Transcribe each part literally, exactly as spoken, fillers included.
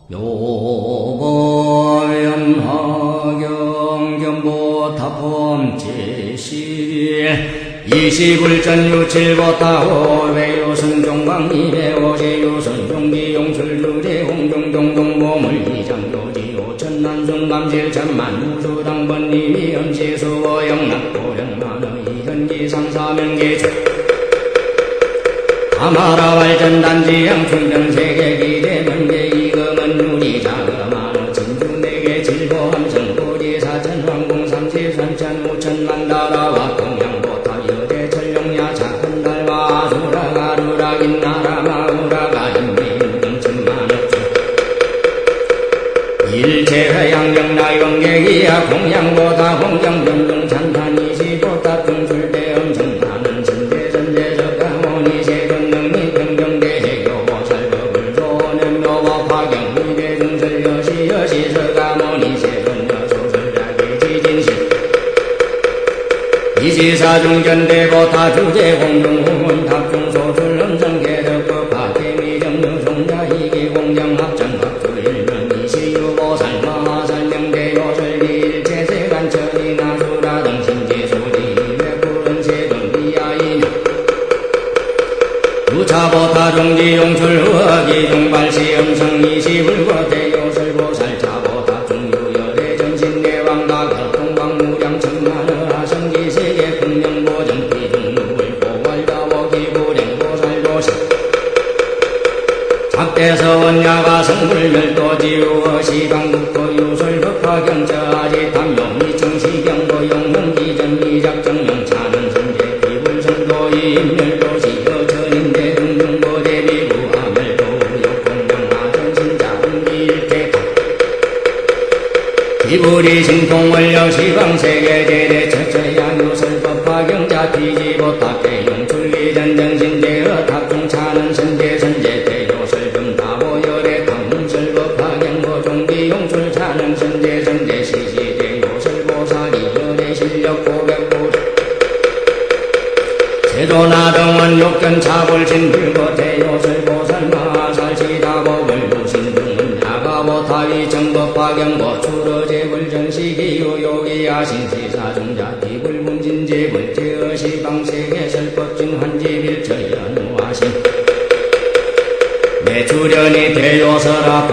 요보연하경 견보타폼 제시 이시불전유칠보타호 외요선종광이배오세요선종기용술주제 홍종종종보물이장교지요 천난중감질천만무수당번이위연지수보영락고령만의 현지상사명계주 아마라왈전단지양 충전세계기대명계 이금은 유리자금만호 진주내계 질보함성고지사천왕공삼십삼천 오천만다라와 동양보탑여대 천룡야 작은달와 아수라가루라긴나라마우라가 인미인등천만억주 일체회양경나이원계기야 공양보다 홍경변동찬탄이시보다 등술대 엄청나는 천대전대적가모니 세건능이 병정대해교보살법을 조nem묘법 화경의대중설여시여시서가모니 세건여소설자기 지진신 이시사중전대보타 주제공중후문 탑중소술 엄성계덕법 파태미정유송자이기공정합정합주일명 이시유보살 마살명대요설기 일체세간천이나수라 등신지수지 백구른세동비야이며 유차보타 중지용술후하기 중발시음성 이시불거대요설보살 차보타 중유열의 전신내왕가 걸통광무량 천만하성기세계 풍령보정비중무불고월다보기불행보살보살 작대서원야가 성불멸도지우어 시방국도유설법화경자지탐용이청시경도영문기전미작정명차는 선제 비불성도이임멸도시여 천인대등등보대비구하멸도역공장마전신자운기일대탑 기불이 신통원령 시방세계제대 첫째양유설법화경자 뒤지보탑대용출기전정신대어 탑중차는 선제선제대요설금 다보열의 강문설법화경보종기용출차는 선제선제시시대요설보사기열의 실력고백고 세도나등원 육견차불신불고대요설보살마살시다법을 무신등은 야가보타위 정법화경보 추러제불전시기요요기야신시사중자 기불문진제불제어시방세계설법증환지빌처연우하신 내주련이 대요설아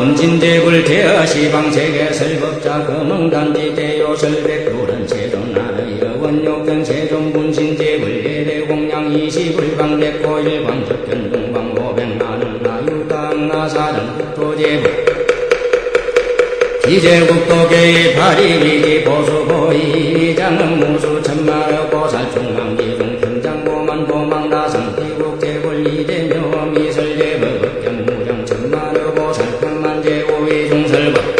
분진제불제어시방세계설법자 금흥단지 대요설백두른 세존나의 여원욕견 세존분신제불예대공양 이시불방백고일광적견동방오백만원 나유당나사전 국토제불 기재국도계의 파리위기 보수보이장은 무수천만여 보살중앙기중 현장보만 도망나성 기국제불이대묘 미설제법격견 무령천만여 보살편만제오위중설법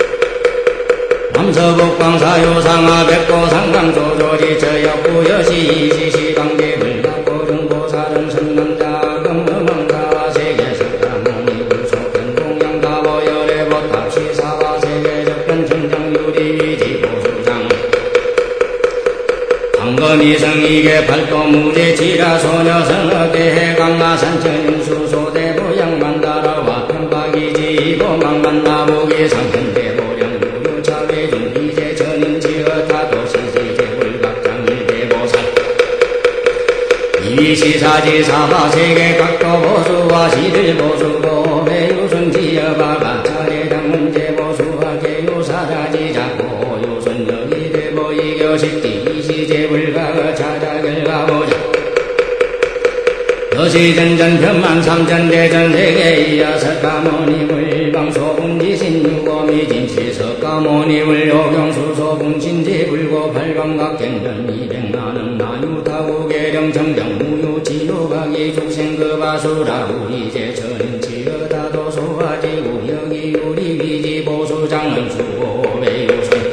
남서북광사유상하 백보상강조조지 저역부여시 이시시방계불 낙고중보살은 선남자 금음왕사 세계석가모니 불속견동양다보열애보탑 시사와 세계적견 천장유리위지보수장 강검이성이계 팔도무제지라 소녀성어대해 강마산천인수소대보양만다라와 편박이지보망만나보기 상현대보령 유차외중 이제천인지어타도시세계불각장일대보살 이시사지사바세계 각도보수와 시들보수보 배유순지여바가 차례당문제보수하계유사자지자고 유순여기대보이교식지 이시제불가가 차자결가보자 여시전전편만 삼전대전세계 이여석가모니물 방소분지신유고미진시석가모니물 요경수소분신지불고 팔광각견전 이백만원 나유타구계령정정 무유지요각이 죽생급아수라고 이제 전인치여다도소하지구 여기유리위지보수장은 수고배유선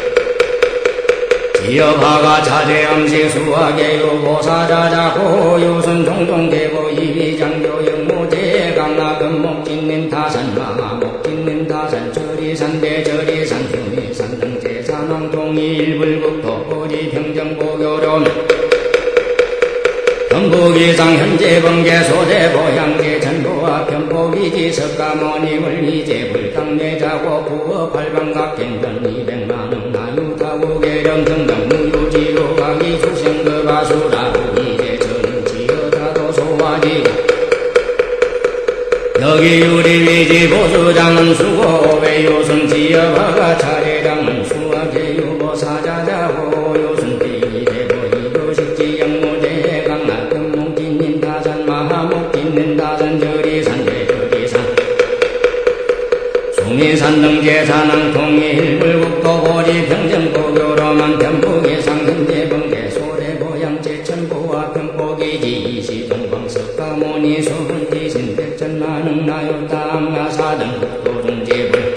지여파가 차제엄식 수학계유보사자자고 유선 종종대고 이비장교영무제 강나금목진민타산 마마목진민타산 저리산대 저리산 휴미산 등제산왕동이 일불국토고지 평정보교로면 전북이상 현재 번개 소대 보양계 전부와 편복이 이지 석가모니를 이제 불당내자고 부어 팔방각행전 이백만원 나유타고 계령 등등 무유지로 가기 수생그 바수라고 이제 저는 지어다도 소화지고 여기 유리위지 보수장은 수고 오배요순 지어바가 차례장은 수화계유보 사자자고 요순 비대보 이도식지 영모제 강락금 몽진님 다산 마하목진님 다산 저리산 대저리산 수미산 등제산항 통일 불국도 고지 평정고교로만 견북예상 현재 번개 소래보양 제천보와 평포기지 이시동광 석가모니 소분지신 백천만흥 나요담 나사등 국도중제불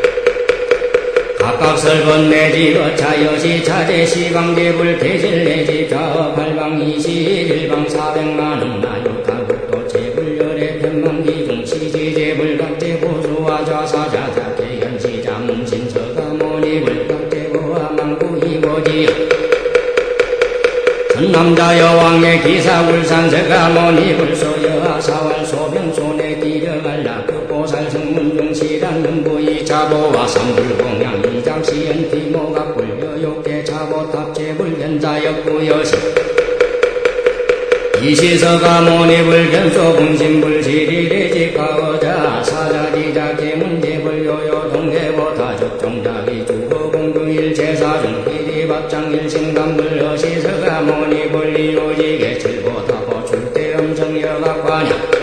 각각 설건 내지 어차여시 차제 시방제불 대실 내지 좌 팔방 이시일방 사백만흥 나요담 국도 제불열의 편망기중 시지제불 각제 보수와 좌사자자 개현시 자문신 서가모니불 각제 보아 망구 이보지 전남자 여왕의 기사 울산 서가모니 불소여 사활 소병소내 기려갈라 급보살 성문중 시란 num부이 자보와 삼불공양 이장시연 비모각 불여욕계 자보탑 제불견자역 부여시 이시서가모니 불견소 분신불 시리레지가어자 사자지자 계문제불 요요 동해보타 적종자기 주거공중일 제사중 비리박장 일생감불 어시서가모니 불리오지게 칠보타보 출대엄성여각관야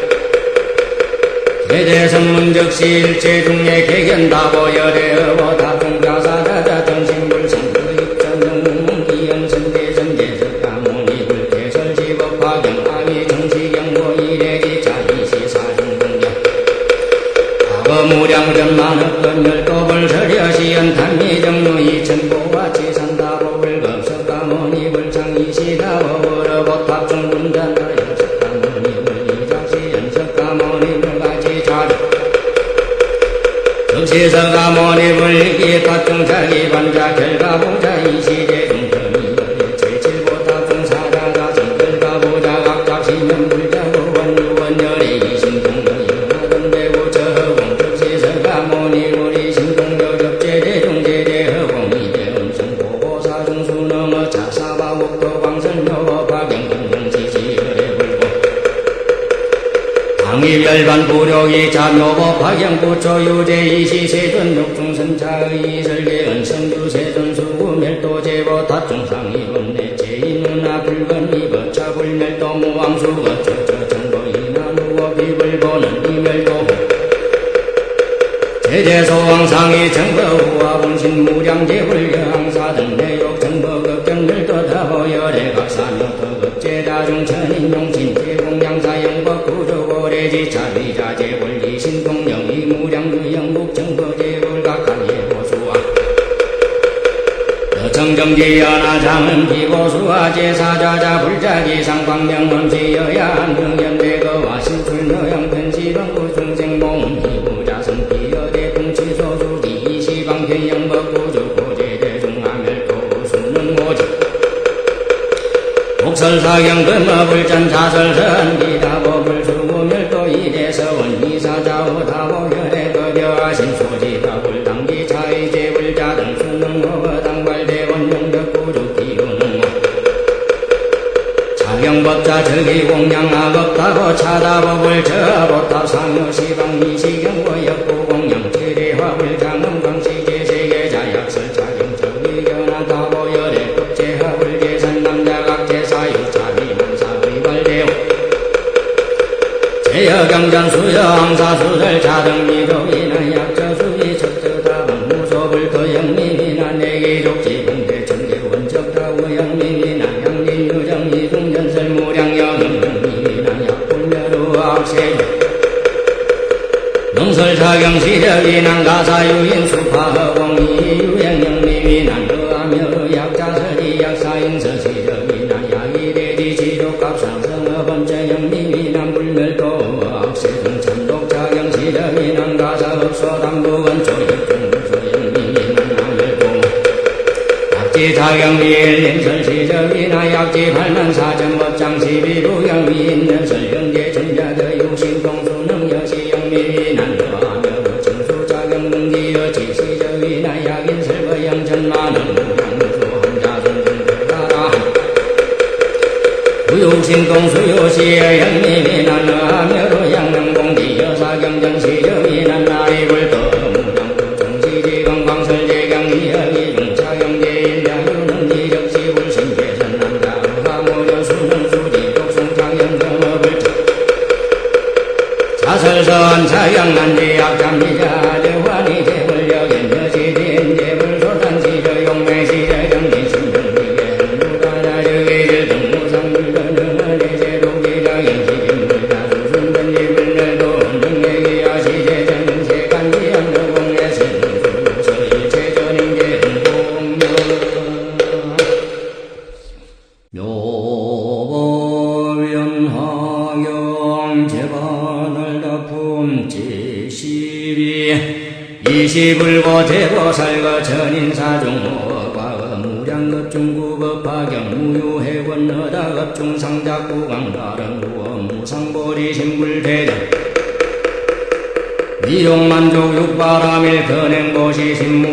대대성문적시 일체중에 개견다보열애어보 다중자사자자 정신불상 그입전정문 기연선대선제석가모니 불개설지법화경 아위 정시경보 이래지자 이시사중공경 과거무량전만업건 열도불 서려시연 단미정루 이천보와 지산다보불 급석가모니 불창 이시다보 어러보탑 중군잔 시서가모니 불기 탑중자기 반자 결가보자 이시제 중전이 제칠보다 중사자가 정결가보자 각각 신명불자고 원유원열의 이신동여하던대고 저허공 시서가모니 우리 신동여 접제대 중제대허공 이대음성보고사 중수능어 자사바국도 광선여와 박영건정지지열애불고 방위별반 부력이 자묘법 박영부초 유제 이시세존 육중선차의 설계은 성주세존 수구멸도 제보 탑중상이 법내 제인누나 불건 이버 차불멸도 무왕수거 저저정보이나 누워 비불보는 이멸도 제제소왕상이 정거우와 본신 무량제불여항사등 내욕 정보극견멸도 다보열애 각사며 더극제다중천인 용신 제공양사 영법 구조고래지 차비자 제불 이신동영이 무량유영국 정보제불 각한 예보수와 여청정지연하장은 기보수와 제사자자 불자기 상광명엄시여야 한등연대거와 신출너양편시방구 중생몽은 이부자성 비여대 궁치소수지 이시방편영법구조 고제대중하멸도 수는 모지 목설사경 금어불전 자설선 기다보불 수구멸도 이대서원 이사자오 다보열애 거벼하신 소지다불 당기차의 제불자등 수능허 당발대원 영덕구조 기운응모 차경법자 저기공양하겁다고 차다보불 저보탑 상요시방 이시경고 역구공양 제대화불 장엄광시제세계자 약설 차경 저기견하 다보열애 급제하불 제산 남자각제사유 차비만사의발대오 제여경전 수여항사 수설 자등미도이나 약저수이 척저다방 무소불 더영민이나 내기족지 bun대 전계원적다우 영민이나 양린유정이 중전설 무량영영민이나 약불멸우 악세조 농설사경시력이난 가사유인 수파허공이 유행영민이나 너하며 약자설이 약사인서시력이나 야기대지 지족갑상성어범죄영민이나 불멸도 악세등 참독자경시력이난 가사업소담부원 조역중소영민이나 나멸도 약지자경미일림설시력이나 약지팔만사전법장 시비부경미인연설영제전자더 육신동수능여시영민이 시의 형님이 난하며로 양명공지 여사경전시 저기 난나이불 떠무장도 정시지 건광설제경 이야기 중차경제인 양유는 이적시 불신계선 남자 하모려 수는 수지 독송창현 정업을 자설선 차경난지 악잠리자 대환이 제불력엔 여시진 제불소탄시 저용매시 저정지 신명리계 무다자 저기질 등무상불 전정을 제도기자 영시진물자 수순전지 불멸도 언정내기 아시제 정세간지 안정공의 세문수서일 체전인계 공명 묘변하경 제바날다품 제십이 이시불고 제보살거 전인사중호과거 무량급중구법파경 무유해권 너다급중상작구강다른구어 무상보리 신불대전 미용만족 육바라밀 근행보시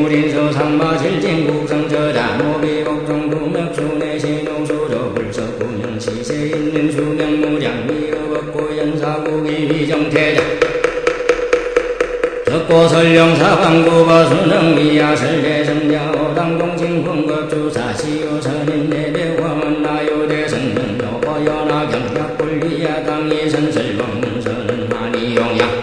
신물인서상마실진국성저자 노비복정구맥수내신용수저 불석구명시세인민 수명무장 미여법고연사국이 위정태자 덕고설령사방구바순흥미야설례성자오당공진훈급주사시오선인내배화만나요대성명여보연하경약불리야당이선설방문서는 한이용약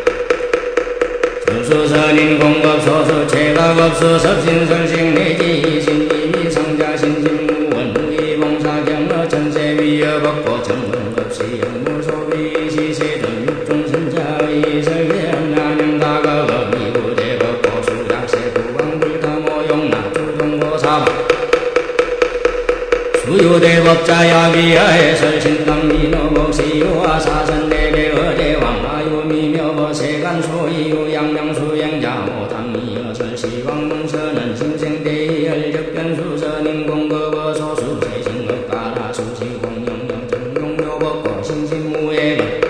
수수선인 공급소수 체각업수 섭신설식내지 신임이상자신진무원 무이봉사경어 전세위여법고 정근급시 영무소비 시세전 육종선자의 설계한 난영다가 미구대법고 수작세구강불타모용나 주정보사방 수유대법자야비하에 설신당민어복시유와 사선대배어대왕아유미묘버세간소이유 양명수행자 오당미여 설시왕문서는 신생대열적변수선인공급어소수세신급가라 수시공영영정용묘법고 신신무예금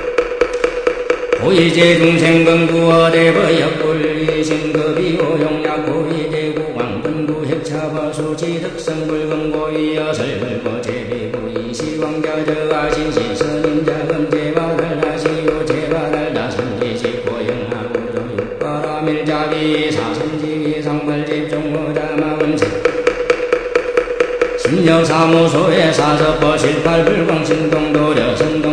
고이제중생근구어대버역불리신급이오용약고이대구왕근구핵차버수지득성불금고이여설불고 제비구이시왕자저하신신선인자금제바달라시요 제바달라선지식고영하구조육바라밀자비 사선지기상발집종모자마금세 신여사무소에 사섭버실팔불광신동도려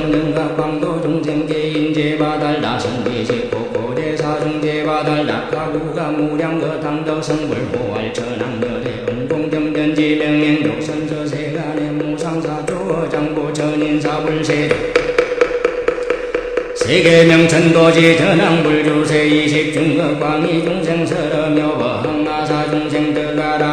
선동정각방도중생계인제바달라선지식 고고대사중제바달라가구가 무량거당덕성불호알천왕여대 은공정변지명행독선서세간의 무상사조장부전인사불세도 세계명천도지 전항불주세 이식중거광이중생설어묘버항마사중생들가라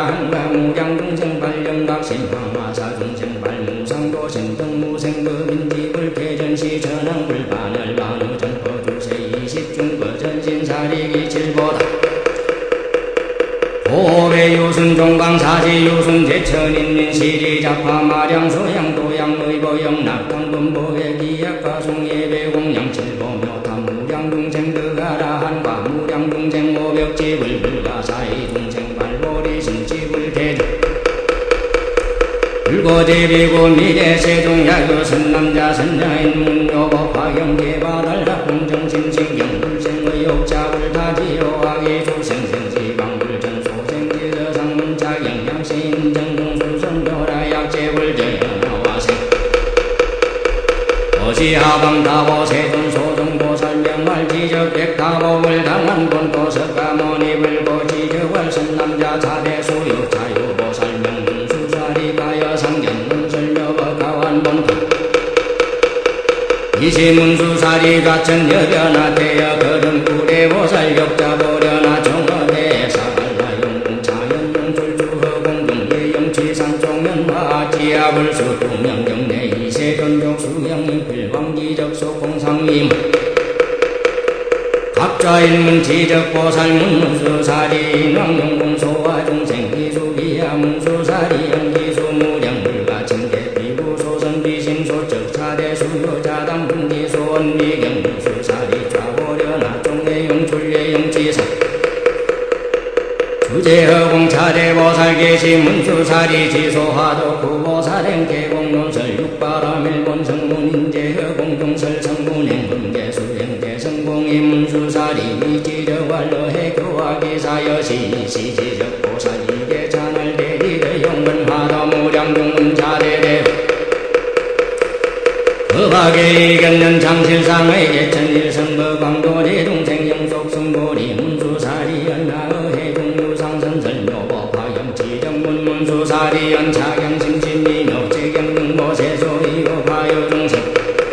한가무량중생발령각신황마사중생발무상도신등무생급인지불태전시 전항불반열반의전포주세 이식중거전신사리기칠보다 오배유순종방사지유순제천인민시리작파마량소양도양의보영락당금보객이약가송예배공양칠보묘탐무량중생드가라 한과무량중생오벽지불불가사이중생발보리신지불대전 불고제비고 미래세종야교 선남자 선녀인 문묘법화경계바달라 공정신신경불생의욕자불다지요하게 조생생지방불전소생지서상문자경양시인정동수선도라약제불전여나와생 어시하방다보세존소동보살명말지적백다복을 당한 본도석가모니불고지적월 선남자 자대수요 자유보살명문수사리가여 상견문설여법가완본토 이시문수사리가 천여변화 대여 거름구례보살 역자보려나 정어대 사발라 영공차연용출주허공중예영치상종면화 지하불수 동명경내 이세존족수명인필왕기적소공상임 각좌인문지적보살문문수사리 인왕용공소와 중생기수비야 문수사리 영기수무량불가 징계비구소선비신소적 차대수요자당분기소원미경문수사리 좌보려나 종내용출례영지사 주제허공차대보살계시문수사리 지소하도 구보사랭계공론설 육바라밀본성문인 문수사리 미지적 완로해 교화기사여시 시지적 보살이계 찬을 대리대 영근화도 무량중문 자대대 법하게 이겼는 장실상의 예천일성법 광도리 동생영속 승보리 문수사리 연하의 해중유상선설묘법화영 지정문 문수사리 연차경심심미묘 제경능보세소이고 화요중생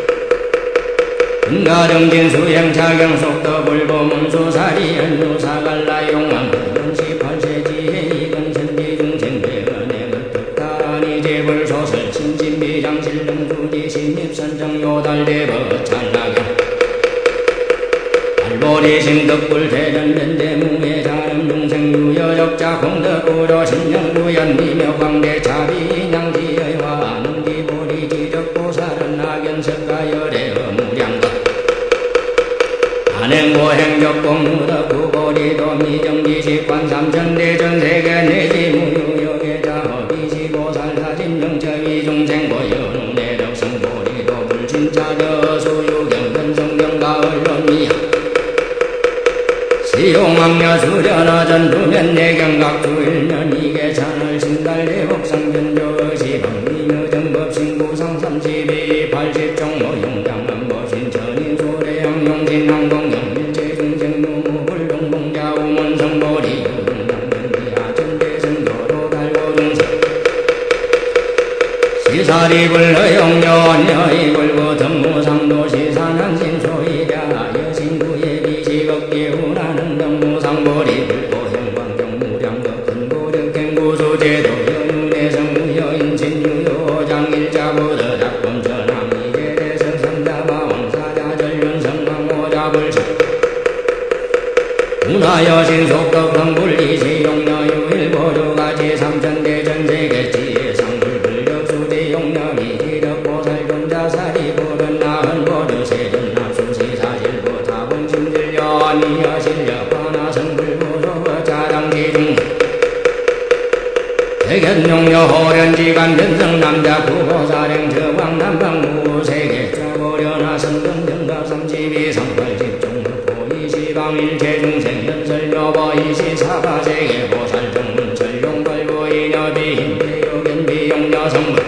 은가정진 수행차경 속도불보 문수사리 연유사갈라 용왕 영시팔세지혜 이건천지중생 배은행을 특단이 재불소설 신진비장실능수지 신입선정요달대법 찰나경 알보리 신덕불 대전면대무의 자름중생 유여적자 공덕구로 신령구연미며 광대차비 양지여와 능지보리 지적보살은 낙연석가열의 어무량덕 안행보행적공무덕 구보리도 미정지식관삼천대전세계 내지무유역의 자허비시보살사진명처위중생보여능내덕성보리도 불신차저수유경근성경가을론미야 시용왕녀 수련하전두면 내경각주일면 이계찬을 신달대복상견조시방미묘정법신구상삼십이 팔십종모용장암보신천인소래양용신항공영 일체중생누무불동봉자우문성보리 유등당변비하천대승도로 시사리불허용여원여이불고 덤무상도시산한신소이랴 여신구예비시겁기후라는 덤무상보리 불도형광경무량덕 큰고력갱구수제도 여윤내성무여인신유요장일자부더 작품전함이제대성삼다마왕사자전륜성광호자불신 문화여신속덕성불리시용여유일보조가지 삼천대전세계지혜상불불력수대용여미 지덕보살존자사리보른 나흔보르세전납수시사실보타본심질려니여실력하나성불보소거자랑지중 대견용여호련지간변성남자 구보사령저왕남방무세계 짜고려나 성금정갑삼십이 성팔십종법보이시방일체중생연설묘보이시사바세계 보살정문철용벌보이녀비힘대요견비용여성불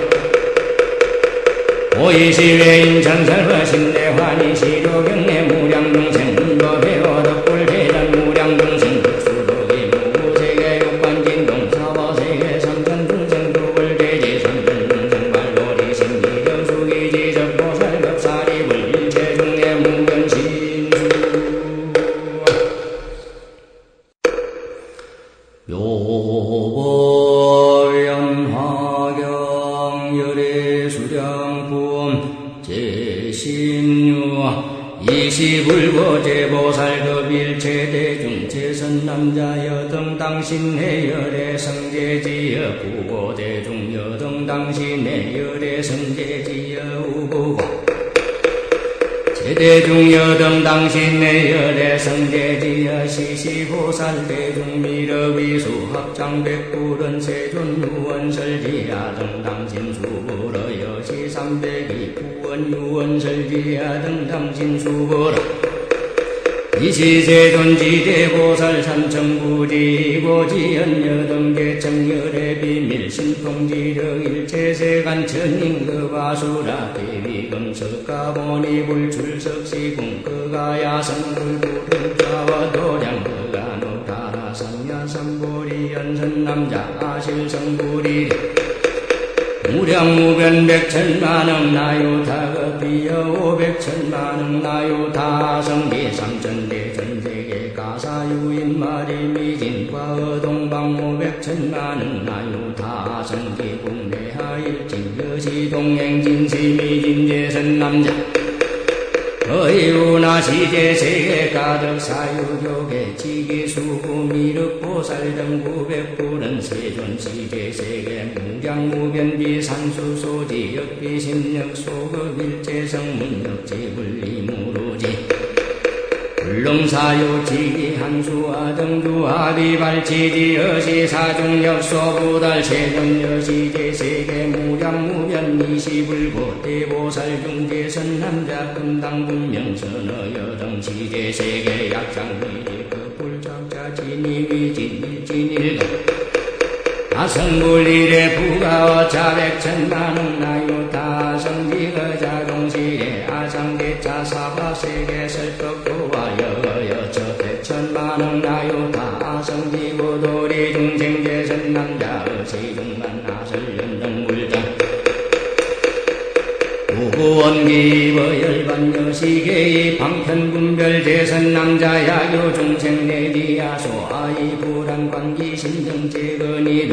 오이시외인천설허신내환이시료경내 무량중생 문법회어덕불대전 무량중생 수도기 무구세계 육관진동사보세계 삼천중생두불대지 삼천중생 발로리 신기정수기지적보살급사리불 일체중내 무견신수 요보연화경 열애수량부엄 제신유 이시불보제보살급 일체대중 제선남자 여등 당신의 열애성제지여 구보대중 여등 당신의 열애성제지여 우부고 제대중 여등 당신의 열애성제지여 시시보살대중 미러위수 합장백불은 세존유원설지야등 당신 수보러 여시삼백이 구원유원설지야등 당신 수보러 이시세존지대보살 삼천구지고지연여등계청열의 비밀 신통지력 일체세간천인급아수라 대비금석가보니불출석시궁그가야성불구름자와도량그가노타라삼야삼보리연선남자 아실성불이 무량무변 백천만억 나요타급비여 오백천만억 나요타성비 삼천대 전세계 가사유인마리 미진과어동방오백천만억 나요타성비 국내하일진 여시동행진시미진재선남자 어이우나시제세계 가득사유교계 지기수구미륵보살등 구백불은 세존시제세계 무량무변비 산수소지 역비심력 소급일체성문역지불리무루지 불로 불능사유지기 한수와 등주하비발치지 여시사중역소부달 세존여시제 세계무량무변 이시불고 대보살중제 선남자 금당분명선어 여등시제 세계약장위리 급불정자 진이위진일진일가 다성불일의 부가어 자백천만원 나유다성지거 자동시대 아상대차 사바세계 설법구와 여여 저백천만원 나유다 아성지고도리 중생제선남자 의시중만 나설연등물장 우구원기버열반여시계의 방편군별제선남자 야교중생내디야소 아이불안관기신정제건이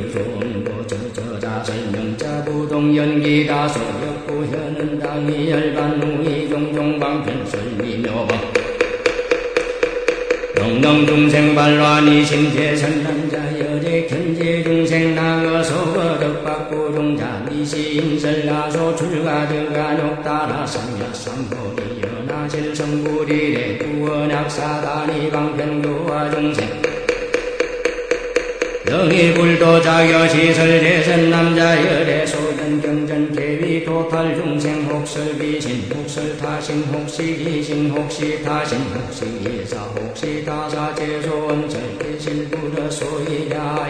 눈수존보저저자설명자부동연기다소 역구현은당이 열반우이 종종방편설미묘방 영영중생발란이신 제선남자 여제견제중생 나거서거덕박구종자 미시인설나소 출가드가녹따라 삼야삼보리 연하실성불이래 구원학사다니 방편교화 중생 영희불도자여시설 제선남자 열애소전경전 계위도탈중생 혹설비신 혹설타신 혹시기신 혹시타신 혹시기사 혹시타사 제소원철계실부러 소이야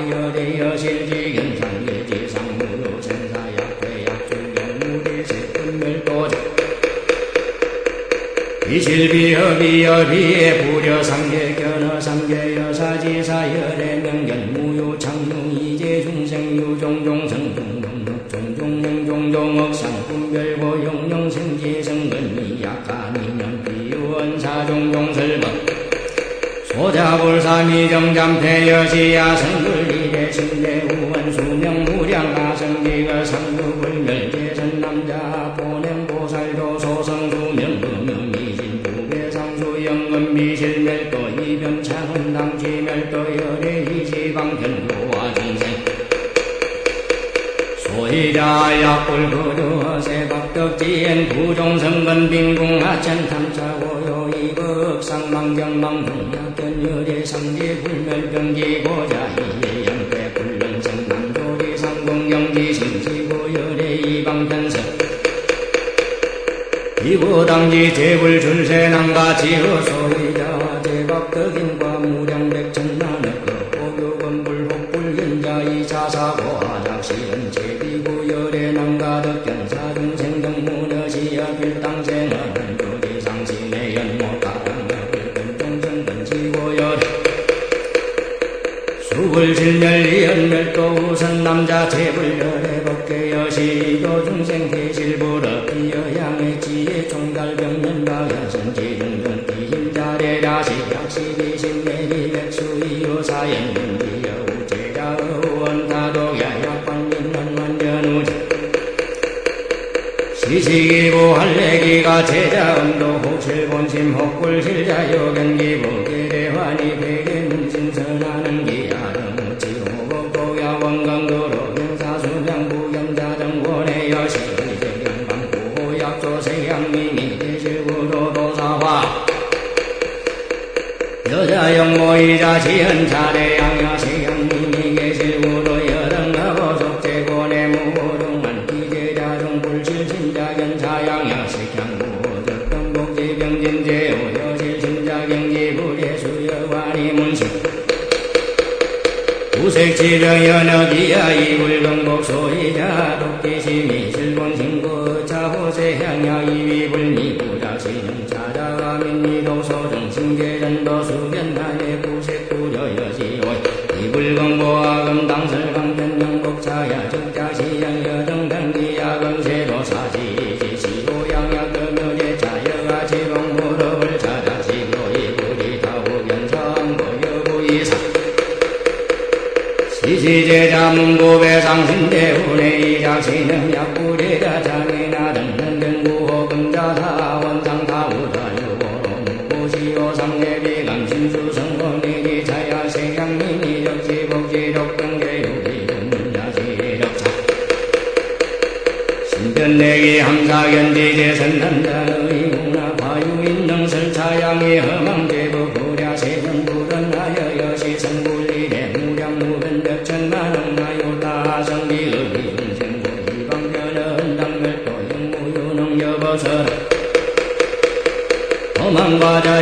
열애여실지견상계지상무로생사약회약중경무리세분멸도자 이실비여비여비에 부려상계 견어상계 여사지사 열애명견 무효창룡이제 중생유종종성종종록 종종행종종억상 분별고 용령생지성근미 약간이년 비유원사종종설법 소자불사미정잠태여시야 성불이래 신대우원 수명무량아성지가 상두불멸제선남자 보냄보살도 소성수명금명미진 부배상수영금미실멸도 이변창은당지멸도 열애이지방편도와 중생 소이자약불구두허세박덕지엔 부종성건빈궁하천탐사고요이극상망경망동약견열애상지불멸병기고자 이예연패불능성남도리상공경지신지고열애이방편성 이구당지 제불줄세남가지어 소이자 제박덕인과 무량백천만억 오교건불혹불견자 이사사고하작시은 제비구열애남가덕견사중생경무너시야 필당생은 도지상신의 연못가랑여불근종성근지고열 수불실멸리연멸도우선남자 제불열애법계여시도 중생계실부러 비여양의 지혜 총달병년바견선지중전 비힘자래라시 약시비신내리백수이요사연비여우제자의원다독야약관민원완전우지 시시기보할래기가 제자음도 혹실본심 혹불실자요견기보계대환이 백예문신선하는 기아름우치호복도야 원강도로 명사수명부겸자정권의 여시의제경방구호약조세양미미 대실구도도사화 여자영모이자 지은차례양야세양미미 계실구도 여등하보속제권의 무호동만 기제자중 불실신자견차양야sek향무호적동복지병진제오 여실신자경지불예수여관이 문신 우색지병연역이야 이불경복소이자 독기심이 실본신고 자호세향야 이위불미부작신영 자자가민미도소정신계전도수변나의 구색구려여시오이 이불경보아금 당설강변영복차야 적자시양여등당기야금세도사시지시호양약금여제차여가 지봉무릎을 찾아시고 이불이타오견성고여부이사 시시제자문고배상신대운의 약구제자 장애나 등등등구호금자사 원상타우다유보로무고시오상내비감신수성원이지차야 세양민이적지복지독등계유리문자시력차 신변내기 함사견지제선남자의 문화과유인능설차양이 험함제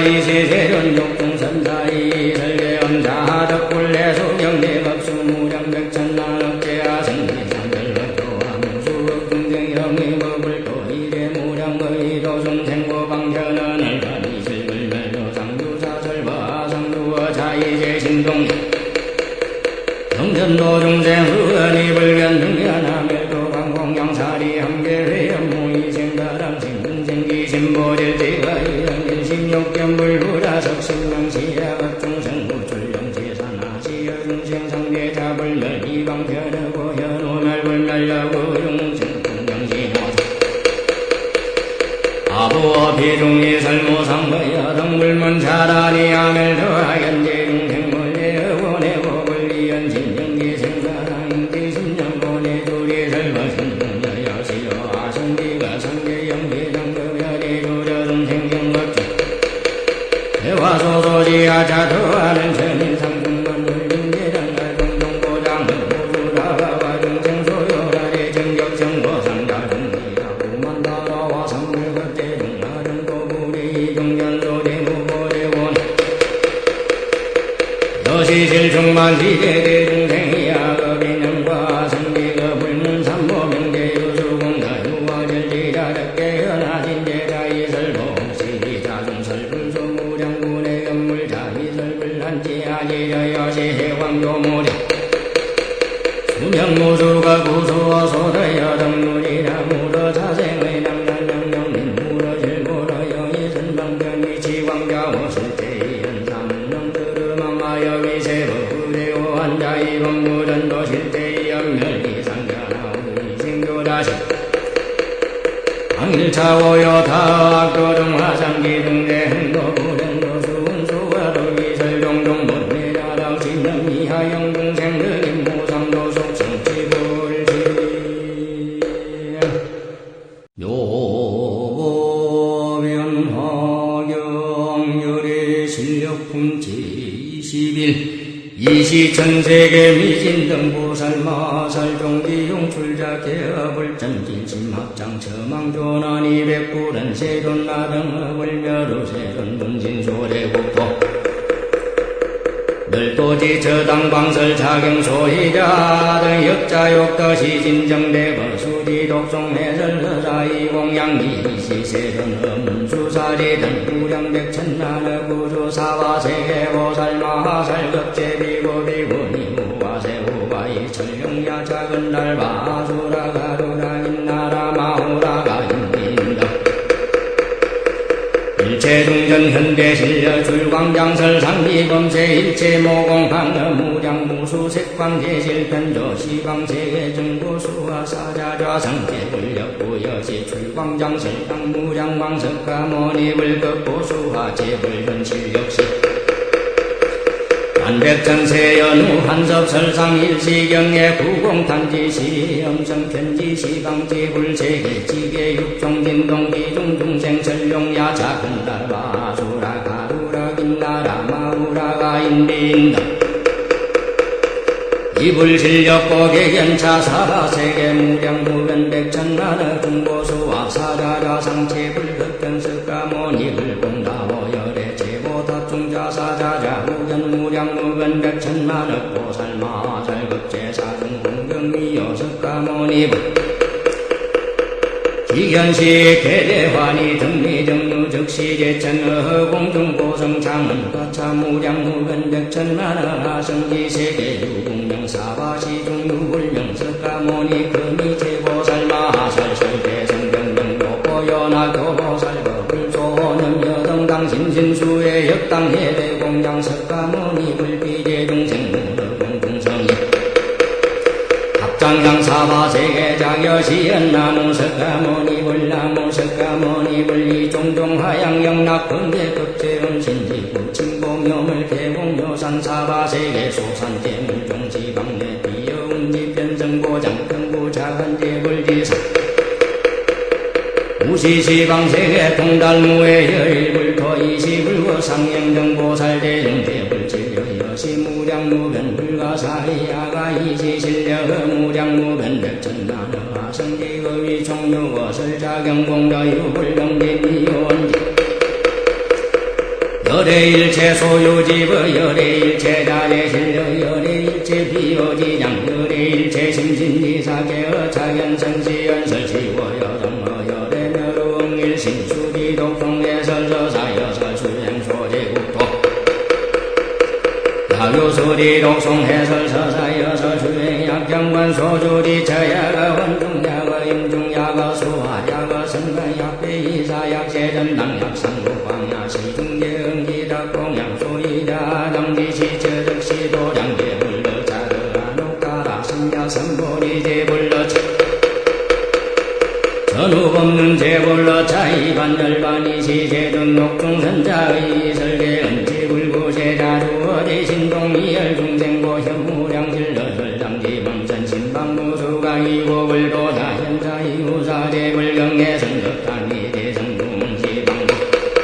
이시세련 육중선사이 설계엄자 덕불내 소경대 법수 무량 백천만억제하 생기삼별법도와 무수억 중생형의 법을 도일의 무량의 도중생고 방편은 얼간이 실불멸도 상주사설바 상주어 자이제 신동 정전도 중생 후원이 불변 등변하멸도 방공양사리 함계회연 무이생가랑 생근생기 신보질지가 일심욕견불후라석신명시야 각중생구출령제산하시여 중생상대자불 멸이방편하고 현오멸불멸려고 중생공경시노사 아부어 비중이 설모상거여 덕물문 차라리 아멜도하연제 중생물레어원의 보불리연 신령기 생사랑인지 신령본의 둘이 설거신동여여시여 아성기가 상계영기장교열이 두려운 생경겁주 대화소소지하 자도하는 천인상중만 열림계장 갈동동보장을 모두다가와 중생소요라리 정격정보상다중기야 구만다라와 삼물급제 중하른 고불이 이중견소대 무보대원 여시실중만시제대 중생이야 거비념과 성기가 불문 삼보명제 유수공가유와 절지자 적계 현하진제자 이설보 시기자중설불소 무량군의 연물자 이설불한지하지려 여시해왕조무량 수명무수가 구수어 소더여 덕물이라 물어 자생의 남날명령민 물어 실물어 여의선방변이 지광자오 실제이연삼명 들음망하여 위세로 의대오 한자이 법무전도 실제이 연멸기상견하오 이생교다시 방일차오요 타악도중 화상기등대 흥도부den도 수운수화도 이설종종 문내자당 신념 이하영 중생들임 무상도 속성치불지 요변화경유리 실력품치 이십일 이시천세계 미진등보살마살종기용 출자개업을전진심합장 처망조난 이백불은 세존나등업을 멸우세존 분진소래국토 멸도지 저당광설 자경소희자 등 역자욕더시진정대버 수지독송해설허사이 공양미시세존 어문수사리 등 무량백천난의 구조사와세계보살마살급제비고비군이 무와세우바이 철룡야 작은달바 수라가루라 인나라 마우라가 인민다 일체중전 현대실려 줄광장설 상비범세 일체모공항어 무량무수색광제실편조 시방세계 정보수와 사자좌상제불력부여시 출광장설 당무량광석가모니불급보수화 제불현실역시 안백전세연우 한섭설상일시경의 구공탄지시 염성편지시 방지불세계 지계육종진동기중중생설용야 작은달바 수라가루라 긴나라 마우라가 인비인다 이불실력고개견차 사바세계 무량무변백천만의 중보수와 사자좌상체불급견석가모니불공다보열의 제보답중자사자자 무견무량무변백천만의 보살마살급제사중공경미요석가모니불 기견시 대대환이 등미정루 즉시제천어 공중고성창은 가차무량무변백천만의 하성기세계 유공명사바시중유불명석가모니 금이제보살마하설설대성경명노보연하교보살법불소원염여등당 신신수의 역당해대공양석가모니 불비제중생무너공중성이 합장향사바세계장여시연나무석가모니 불나무석가모니 불리종종하양영락근대급제원신지구침공묘물 개공묘산사바세계 소산재물종지방내 비여운지변성고장 큰부작은제불지사 무시시방세계 통달무의 열일불토 이시불거상행정보살대중제불질여여시무량무변불가사리야가 이시실려 무량무변백천만어 하성지거위 총유거설자경공자유불경진이원지 열애일체 소유지부 열애일체 자재실력 열애일체 비오지장 열애일체 심신지사계 어차연선시연설시워여정어 열애멸웅일신수지 독송해설서사여설수행소제국토 야교수리 독송해설서사여설수행약정관 소주리 처야가 원중야가 임중야가 수화야가 선가약배이사약 세전당약 상국광야 시중계응기다 공양소이다 당지시처덕시도장계 불러자르아노까라 신야 선보리 제불러차 전후없는 제불러차 이반열반이시 제등록중선자의 설계은지 불구세자주어대 신동이열 중생고 현무량실러설당지범선 신방무수가 이고불도사 현사이후사 제불경계 선덕단위 대성두문시방부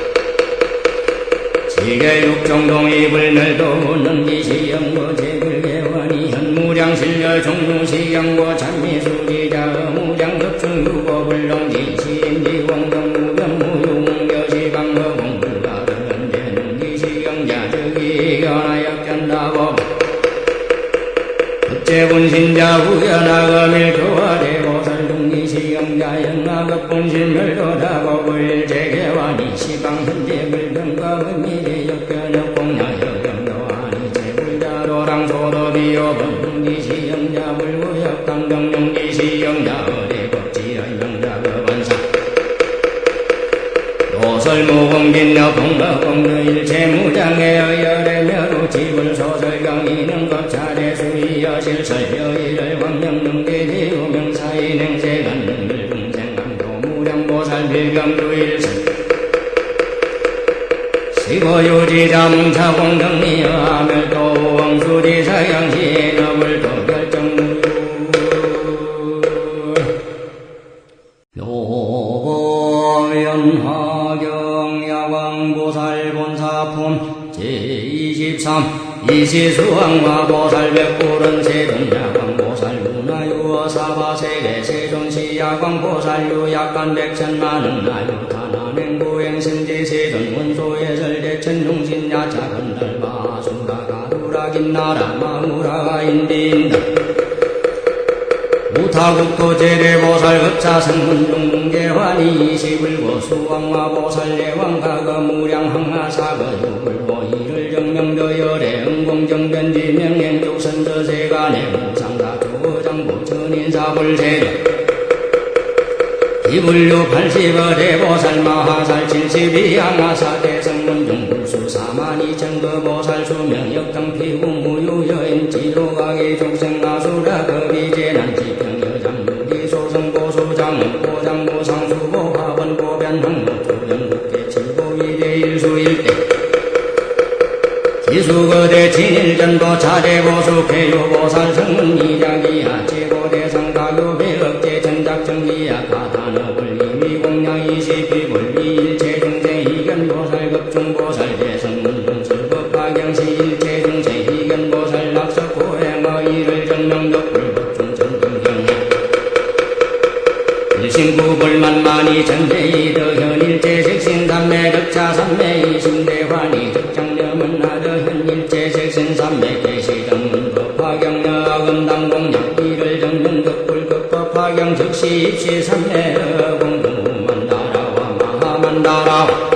지계육정동이 불멸도 능지시영고 제불계원이 현무량실려 종무시영고 찬미수지자 무량급수유고 불렁지시인지 공동무변무용여시방허공불가르는데 능지시영자 즉이견하역견다고 국제분신자 후견하거밀교화대보살 능지시영자 연하급분신멸도다고 불제계환이 시방현재불병과의미대역견역 공야역견도하니 제불자로랑소도비요 법능지시영자 불구역강정능지시영자 어대법지의명자거반사 노설무공빈여 공덕공덕일체무장의 열애멸우 지불소설경이능 겁차례수이여 실설여일을 광명능계대우명사의 냉세간능을 중생강도무량보살 빌경주일선 시고유지자문차공덕리여 아멸도 왕수지사양시의 너불도 결정무유 요변화경야광보살본사품 제이십삼 이시수왕화보살 백불은 세존야광보살 문화유어사바세계 세존시야광보살 유약간 백천만응나유 다나냉구행신지 세존원소예설대천중신야 작은달마수라가루라긴나라 마무라가 인디인다 우타국토 제례보살 흡차승문중문계환이 이시불고 수왕화보살 예왕가거 무량항하사거 유불보 이를 정명저 열애 응공정변지 명행족선저세간에 무상사주어장부 천인사불세조 이불류 팔십어 대보살 마하살 칠십이양하사 대성문중불수 사만이천거보살 수명역당피구 무유여인 지도가기 족생아수라 거비제난지평여장무기 소성보수장은 보장무상수보 화번보변항무투영국계 칠보이대일수일대 기수거대 진일전도 차대보수 폐유보살 성문이장기하 제고대상가교배업제 전작정기야 가단어불리미공양이시피불리일체중생이견보살 급중보살 대성문중설법화경시일체중생이견보살 낙석고행어이를 정명덕불법중전경경 일신구불만만이 전대이더현일체색신삼매 덕차삼매이신대환이 덕장념은 하더현일체색신삼매 계시정문법화경여금당공약 이를 정명덕불급법화경 즉시입시삼매 공동만다라와 마하만다라와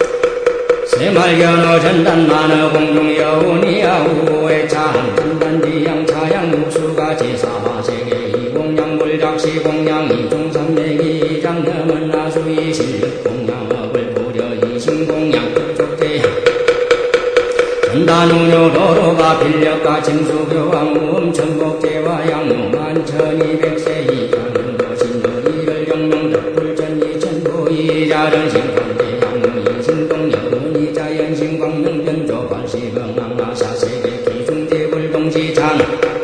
세말견어 전단만어 공중여운이야우에 차한 전단지양 차양육수가 지사화세계 이공양불작시 공양이 중삼내기 장념은 나수이 실력공양업을 보려 이신공양 급족대양 전단운효도로가 필력과 침수교황 무음천복제와 양용만 천이백세 이장음도 신도이를 정명덕불전이 천도이자른 신광대 양무이 신동여은이 자연신광명변조 발시병왕아사세계 기중제불동시장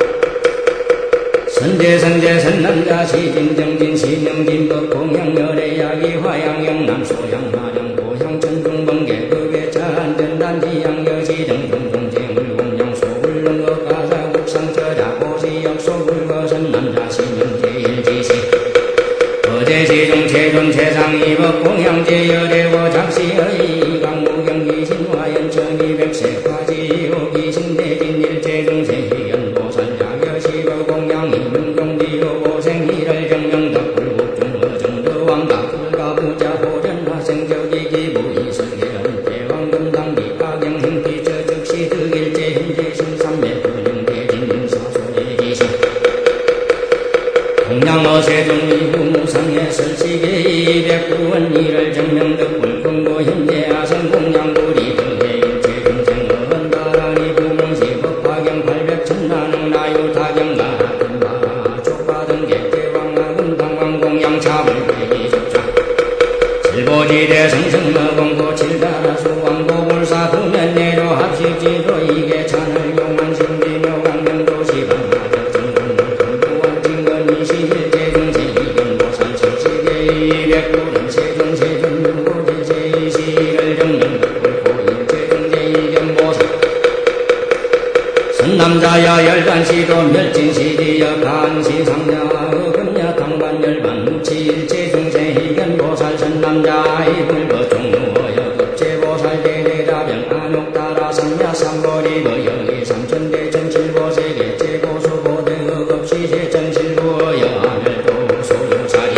선제선제 선남자 시진정진 신영진법 공양열애야기 화양영남 소양마령 고향천중번개 급외차한전단지양여시정 동동제물공양 소불능어가사 국상처자고시역 소불거선남자 신영제일지시 어제시중 체존 세상이법 공양제열애고 작시의 강무경기 신화연 일제 현재 신삼매 근영대 진사소의 기신 동양어 세종이구 무상의 설식의 이백구원 일월 정명덕 불금고 현재 아성 공양구리 등의 일체 중생은 다라니 부문시 법화경 팔백천만원 나유 타경가 금바라 족바등 객대왕하금 당왕 공양차불 대기적자 칠보지대 성성머공고 칠다라 수왕고 불사 부면내로 합식지도 이게 찬을 용한 신비묘 강명도시 방마적 정강물 금도원 진건 이십일제 중세 이견보살 철시계 이백구년 세종 세종 육고제 제이시를 정명덕 불고 일제 중세 이견보살 선남자야 열반시도 멸진시디여 간시상자 어금야 당반열반 무치일체 중세 이견보살 선남자의 불거 종루어여 급제보살 대대다병 안옥따라 삼야 삼거리 거여기 삼천대 전칠보세계 제보수보대 어급시세 전실부어여 아멸도 소유사리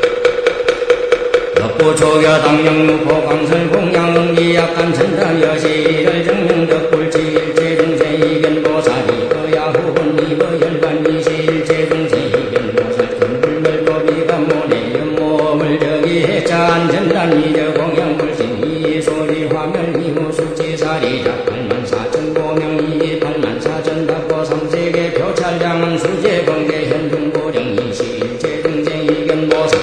덕부초겨 당영루포 강설 공양응기 약간 천단여시를 정명덕 불치일체 중세 이견보살이 거야 후분이 거열반 이시일체 중세 이견보살 금불멸도비가 모내 연모을 저기 해찬 전단이저 공양불신 이소리 화멸 이무수지사리 작팔만 사천 보명 이팔만 사천 답보 삼세계 표찰장은 수제 번개 현중보령 이시일체 중세 이견보살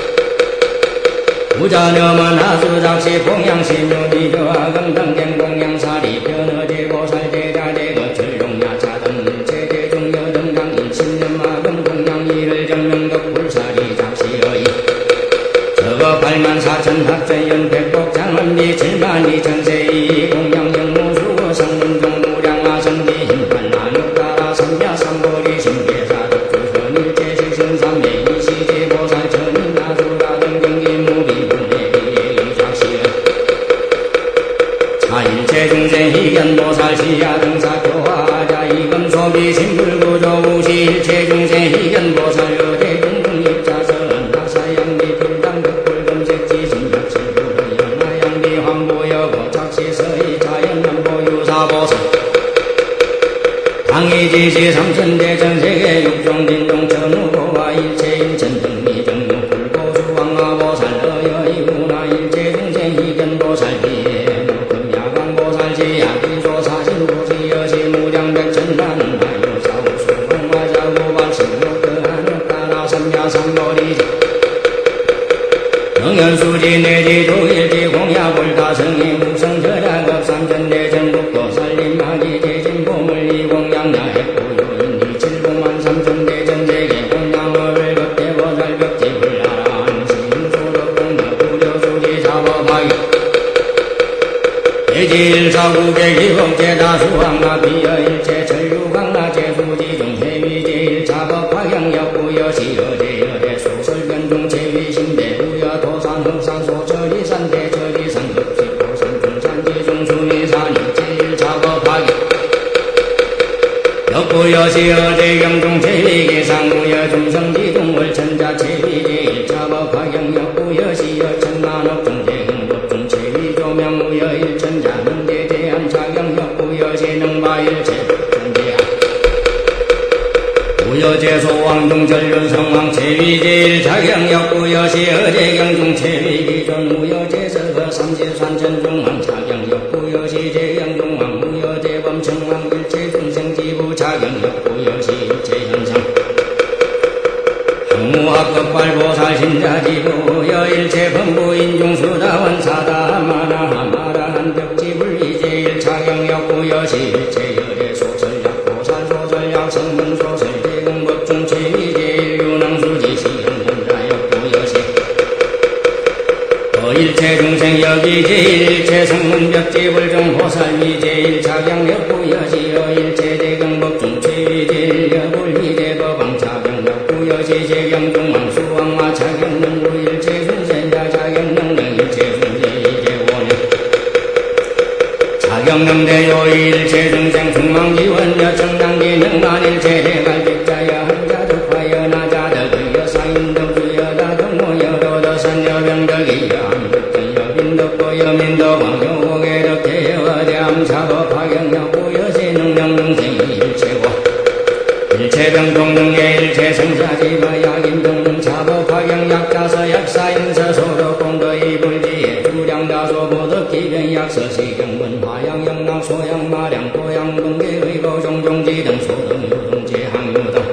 부자녀만 하수작시 공양신유미묘 금당갱 공양사리 변어제보살 제자대거 철룡야차등 일체대중여 등강인 신념마금 공양이를 정명덕 불사리 작시의 저거 팔만 사천 합전연 백복장언니 칠만 이천세이 공양영무수고 성문종무량화성지 힘판 나누따라 삼야 삼거리 신계사덕 주선 일제식 신삼매 이시제보살 천인 나수라등 경기무비 문내비의 작시의 차일체 중세 희견보살 시야등사 교화자 이금소비 신불구조 우시일체 중세 희견보살 여대중등입자선 나사양비 불당덕 불금색지 신약실부의 연하양비 황보여고 착시서의 자연남보 유사보살 당이지시 삼천대 전세계 육종빈동 천우보와 일체 인천 등미정무 불고수 왕화보살 어여이 문화 일체 중세 희견보살 비에 금야광보살 지야비조 사신보시 여시 무장백천만은 나유사우수 황화자고발 신록더하늘 따라 삼야 삼거리 영연수지 내지도 일지 공야불 다성이 무성저작업 삼천대 전국도 살림하기 제진보물 이공양야 핵고요인 이칠공만 삼천대 전세계 공양어를 급대보살 벽지불나라 신소덕공야 부려수지 사법하기 대지일사국의 기복제다수왕나 비여일체 전류강나 제수지중 해위제일차법화경역구여시 여제여대 소설견중 제위신대 우여 도산 흑산 소철이산 대철이산 흑지포산 중산지중 수미산 제일차법화경 역구여시 여제경중 제위기상 우여 중성지중 월천자 제위제일차법화경 역구여시 여천만억 중제응법중 제위조명 우여 일천자 능제대한 자경역구여시 능바일체 우여제소왕중전륜성왕 제위제일 자경역구여시 어제경중 제위기존 우여제설거 삼십산천중왕 자경역구여시 제경중왕 우여제범청왕 일체중생지부 자경역구여시 일체현상 항무합급발보살 신자지부 여일체범부인중수다원 사다마나하마라한 벽지불이제일 자경역구여시 일체열의 소설약보살 소설약 성문소설 대공법중 최위제일 유능수지시현전자역구여시 어일체중생 여기제일체 성문벽지불중 호살미제일 자경역구여시 어일체대경법중 최위제일 여불희대법왕 자경역구여시 제경중왕 수왕마 자경능구 일체중생자 자경능능 일체중제이제원영 자경능대요 일체중생 중망지원여 정당기능만일체 대갈직자여 한자득화여 나자덕의여 사인덕주여 다덕모여로더산여병덕이여 암덕전여 빈덕고여 민덕왕여 고개덕대여 대암사법화경여 고여신 병명능생이 일체고 일체병동능의 일체성사지마 약인동능 자보파경약자서 약사인서 소덕공거이 불지에 주량다소 보덕기병 약서시경문 화양영락 소양마량 도양동계의고 종종지등 소등유등 제항유등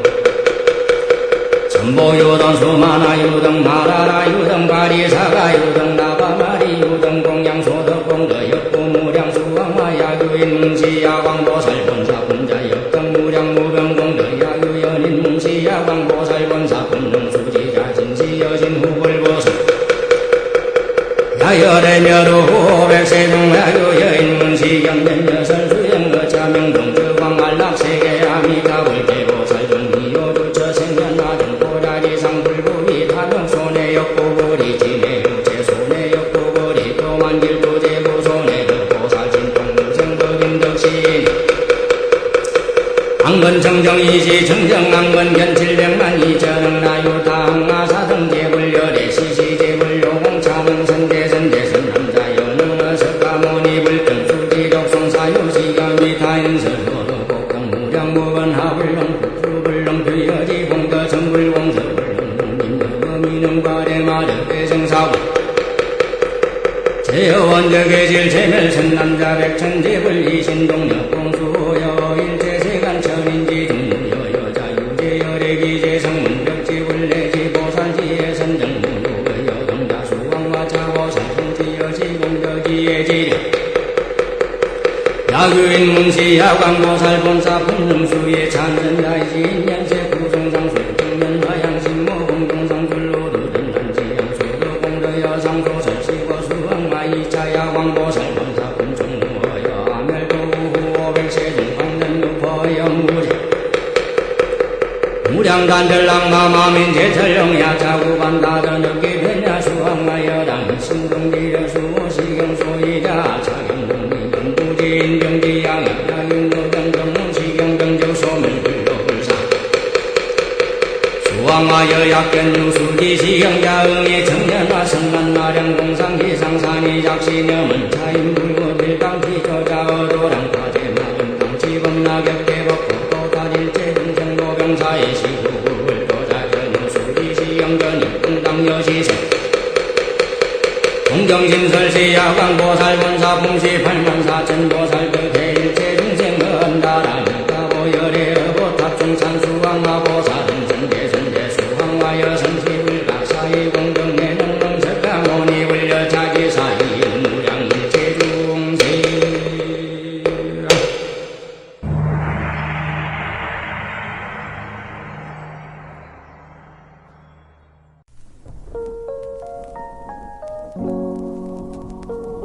전보유등 수마나유등 마라라유등 바리사가유등 나바마리유등 공양소덕공거 역부무량 수왕마야유인 뭉시야광보살본사 분자역등 무량무병공거 야유연인 뭉시야광보살본사 분능수지자 진시여신 후불보수 야열의멸우 백세종야유여인 뭉시경변여설 수영거자명동주광안락세계 아미가불계보살종이요주처 생년나등 보라리상 불부위 타명손해 역부불이 지내유체 손해 역부불이 또만길부제부 손해 덕보살진통생덕인덕시인 ang건정정이시 정정ang건견칠백만 이전응나유다항나사등제불열의 시시제불용차능선대선대선남자연응어석가모니불등수지덕송사유시가미타인설호덕복강무량무건하불렁 국수불렁표여지공거정불공서불렁님여미능과대마력대생사고 제여원적의질 제멸천남자 백천제불 이신동력공수여 일제세간천인지 등무여여자유제열애기제 성문벽지불내지 보살지의 선정무여여경다수왕마차보살 성지여지공덕지의 야규인 뭉시야광보살 본사 분능수의 찬전자이신 연세 구성상수 등면화양신모 공동상불로두든 난지양수도 공덕여상도 설시고 수왕마이차야광보살 본사 분종무어여 아멸도우후 오백세중 광전육포여무제 무량단들랑마마민제철령야 자구반다전역기 변야 수왕마여당 신동지려수시경소이자 차경동리 인병지양이 야윤도정정문 시경병적 소멸불도불사 수왕마여 약견유수지 시경자응의 청년화 성난마량공상기상산이 작시념은 차인불구 빌강피조자어도랑 과제마은 강치범나격대법고 또다질제 등생노병사의 시구불 도자견유수지 시경전이 응당여시세 공정신설시 야광보살본사 풍시팔만사천보살 그대일체중생은다라니까보열애어보탑중산수왕마보살은 선대선대수왕마여선시불각사이 공덕내능능석가모니불려자기사이인 무량일체중생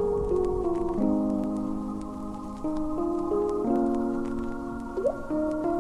you